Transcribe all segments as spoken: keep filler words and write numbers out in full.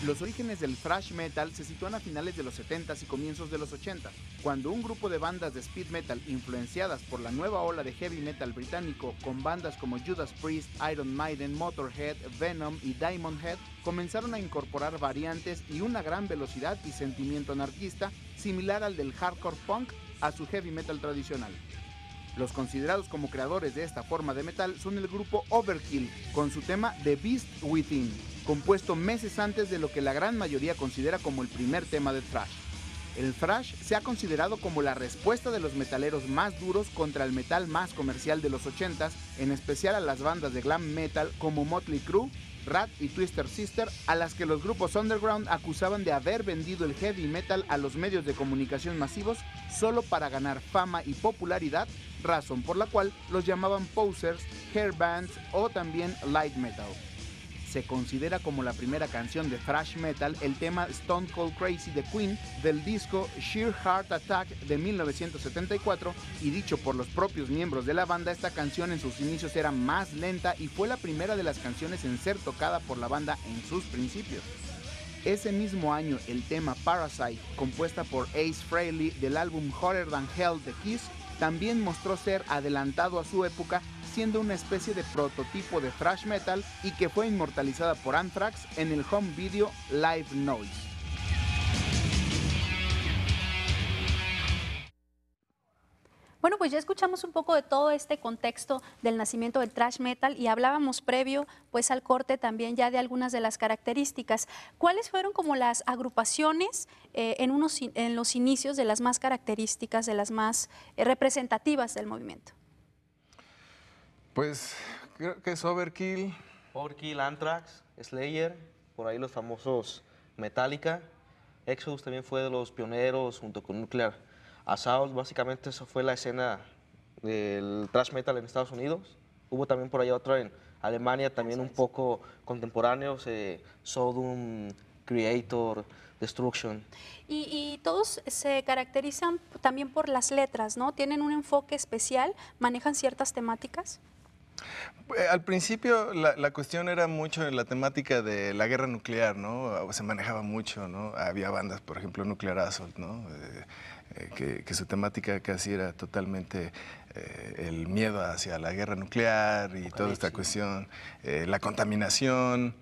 Los orígenes del thrash metal se sitúan a finales de los setentas y comienzos de los ochentas, cuando un grupo de bandas de speed metal influenciadas por la nueva ola de heavy metal británico con bandas como Judas Priest, Iron Maiden, Motorhead, Venom y Diamond Head comenzaron a incorporar variantes y una gran velocidad y sentimiento anarquista similar al del hardcore punk a su heavy metal tradicional. Los considerados como creadores de esta forma de metal son el grupo Overkill, con su tema The Beast Within, compuesto meses antes de lo que la gran mayoría considera como el primer tema de thrash. El thrash se ha considerado como la respuesta de los metaleros más duros contra el metal más comercial de los ochentas, en especial a las bandas de glam metal como Motley Crue, Ratt y Twisted Sister, a las que los grupos underground acusaban de haber vendido el heavy metal a los medios de comunicación masivos solo para ganar fama y popularidad, razón por la cual los llamaban posers, hair bands o también light metal. Se considera como la primera canción de thrash metal el tema Stone Cold Crazy de Queen del disco Sheer Heart Attack de mil novecientos setenta y cuatro, y dicho por los propios miembros de la banda, esta canción en sus inicios era más lenta y fue la primera de las canciones en ser tocada por la banda en sus principios. Ese mismo año el tema Parasite, compuesta por Ace Frehley del álbum Hotter Than Hell de Kiss, también mostró ser adelantado a su época, siendo una especie de prototipo de thrash metal y que fue inmortalizada por Anthrax en el home video Live Noise. Bueno, pues ya escuchamos un poco de todo este contexto del nacimiento del thrash metal y hablábamos previo pues al corte también ya de algunas de las características. ¿Cuáles fueron como las agrupaciones eh, en, unos, en los inicios de las más características, de las más eh, representativas del movimiento? Pues creo que es Overkill. Overkill, Anthrax, Slayer, por ahí los famosos Metallica. Exodus también fue de los pioneros junto con Nuclear Assault. Básicamente eso fue la escena del thrash metal en Estados Unidos. Hubo también por ahí otra en Alemania, también un poco contemporáneos, eh, Sodom, Creator, Destruction. Y, y todos se caracterizan también por las letras, ¿no? ¿Tienen un enfoque especial? ¿Manejan ciertas temáticas? Al principio la, la cuestión era mucho en la temática de la guerra nuclear, ¿no? Se manejaba mucho, ¿no? Había bandas, por ejemplo, Nuclear Assault, ¿no? Eh, eh, que, que su temática casi era totalmente eh, el miedo hacia la guerra nuclear y toda esta cuestión, eh, la contaminación,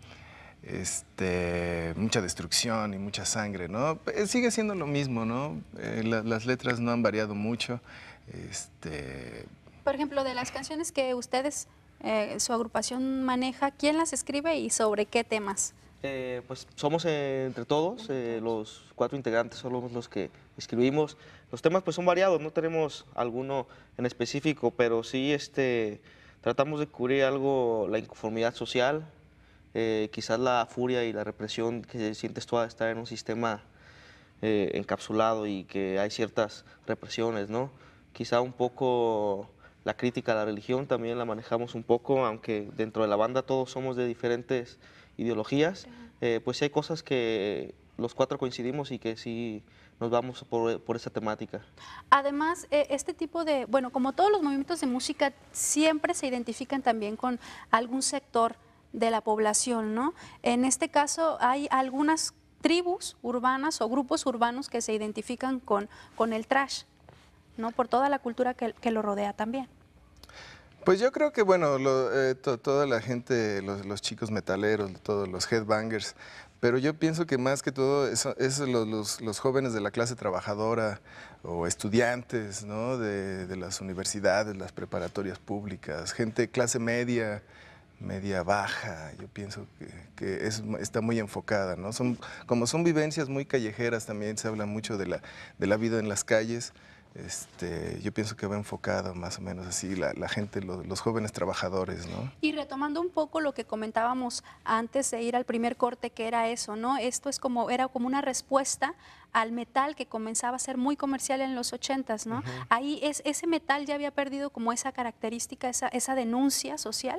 este, mucha destrucción y mucha sangre, ¿no? Sigue siendo lo mismo, ¿no? Eh, la, las letras no han variado mucho. Este, Por ejemplo, de las canciones que ustedes, eh, su agrupación maneja, ¿quién las escribe y sobre qué temas? Eh, pues somos eh, entre todos, eh, los cuatro integrantes somos los que escribimos. Los temas pues son variados, no tenemos alguno en específico, pero sí este, tratamos de cubrir algo, la inconformidad social, eh, quizás la furia y la represión que sientes tú al estar en un sistema eh, encapsulado y que hay ciertas represiones, ¿no? Quizá un poco la crítica a la religión también la manejamos un poco, aunque dentro de la banda todos somos de diferentes ideologías, eh, pues sí hay cosas que los cuatro coincidimos y que sí nos vamos por, por esa temática. Además, eh, este tipo de, bueno, como todos los movimientos de música, siempre se identifican también con algún sector de la población, ¿no? En este caso hay algunas tribus urbanas o grupos urbanos que se identifican con, con el thrash, ¿no? Por toda la cultura que, que lo rodea también. Pues yo creo que, bueno, lo, eh, to, toda la gente, los, los chicos metaleros, todos los headbangers, pero yo pienso que más que todo eso, es los, los, los jóvenes de la clase trabajadora o estudiantes, ¿no? de, de las universidades, las preparatorias públicas, gente clase media, media baja, yo pienso que, que es, está muy enfocada, ¿no? Son, como son vivencias muy callejeras, también se habla mucho de la, de la vida en las calles. Este, yo pienso que va enfocado más o menos así la, la gente, los, los jóvenes trabajadores, ¿no? Y retomando un poco lo que comentábamos antes de ir al primer corte, que era eso, ¿no? Esto es como, era como una respuesta al metal que comenzaba a ser muy comercial en los ochentas, ¿no? Uh-huh. Ahí es, ese metal ya había perdido como esa característica, esa, esa denuncia social.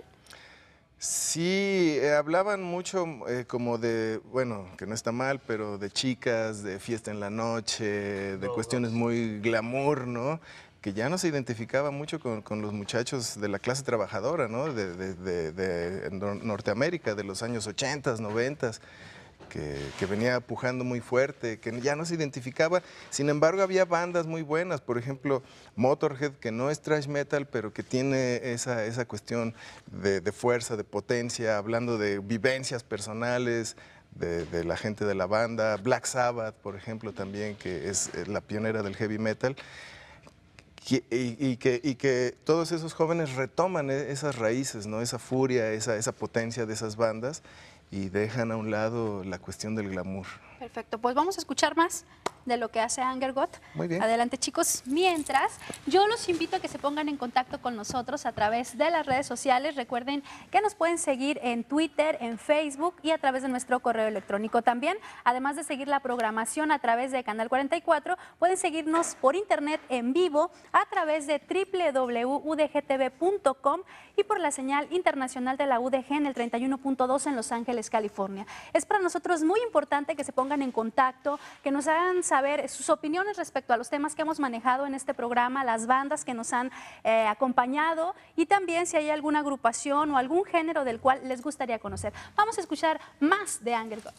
Sí, eh, hablaban mucho eh, como de, bueno, que no está mal, pero de chicas, de fiesta en la noche, de Todos. cuestiones muy glamour, ¿no? Que ya no se identificaba mucho con, con los muchachos de la clase trabajadora, ¿no? De, de, de, de Norteamérica, de los años ochentas, noventas, que, que venía pujando muy fuerte, que ya no se identificaba. Sin embargo, había bandas muy buenas, por ejemplo, Motorhead, que no es thrash metal, pero que tiene esa, esa cuestión de, de fuerza, de potencia, hablando de vivencias personales de, de la gente de la banda. Black Sabbath, por ejemplo, también, que es la pionera del heavy metal. Y, y, que, y que todos esos jóvenes retoman esas raíces, ¿no? Esa furia, esa, esa potencia de esas bandas, y dejan a un lado la cuestión del glamour. Perfecto, pues vamos a escuchar más de lo que hace Angergott. Muy bien. Adelante, chicos. Mientras, yo los invito a que se pongan en contacto con nosotros a través de las redes sociales. Recuerden que nos pueden seguir en Twitter, en Facebook y a través de nuestro correo electrónico también. Además de seguir la programación a través de Canal cuarenta y cuatro, pueden seguirnos por internet en vivo a través de doble u doble u doble u punto u d g t v punto com y por la señal internacional de la U D G en el treinta y uno punto dos en Los Ángeles, California. Es para nosotros muy importante que se pongan en contacto, que nos hagan saber sus opiniones respecto a los temas que hemos manejado en este programa, las bandas que nos han eh, acompañado y también si hay alguna agrupación o algún género del cual les gustaría conocer. Vamos a escuchar más de Angergott.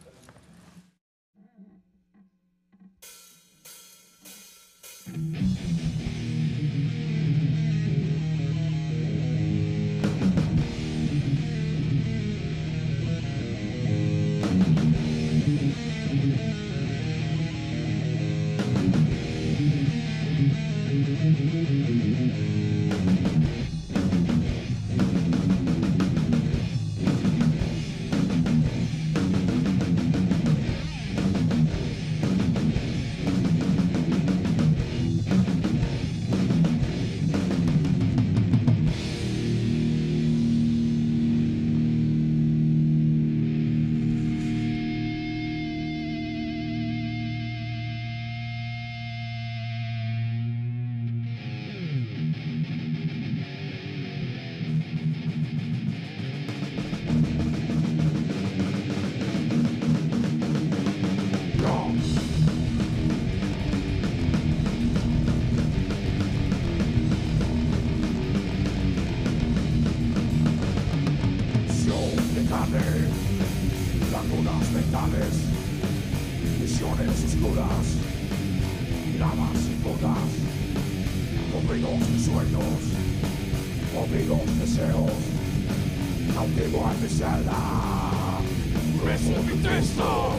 Lagunas mentales, visiones oscuras, miradas impuras, oídos sueños, oídos deseos, cautivo en mi celda, preso mi texto.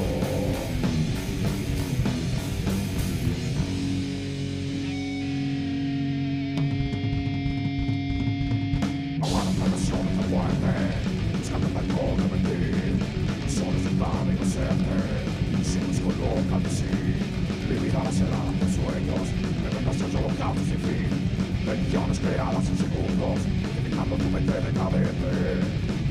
Bendiciones creadas en segundos, dejando tu mente decadente.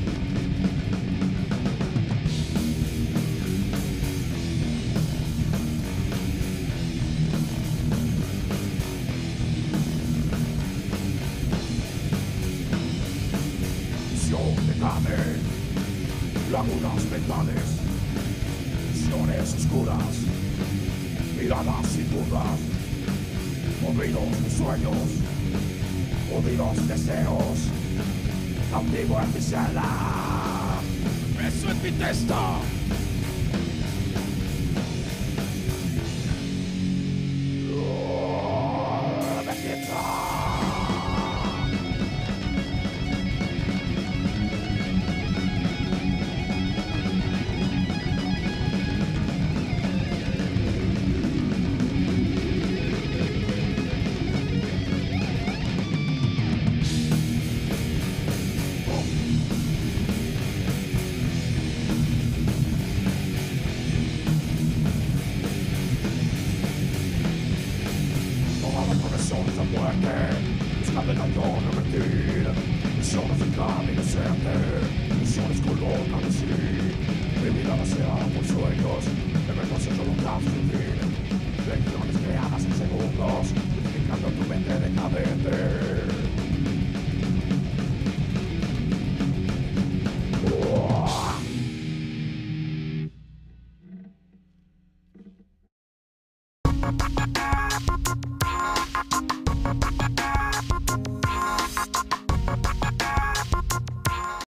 Visión de carne, lagunas mentales, visiones oscuras, miradas impuras, oídos de sueños, oídos deseos, cautivo en mi celda, preso en mi testa. Escapando de mentir, visiones de carne inocente, visiones color carmesí, mi vida vaciada por sueños, eventos hechos locales sin fin, lecciones creadas en segundos.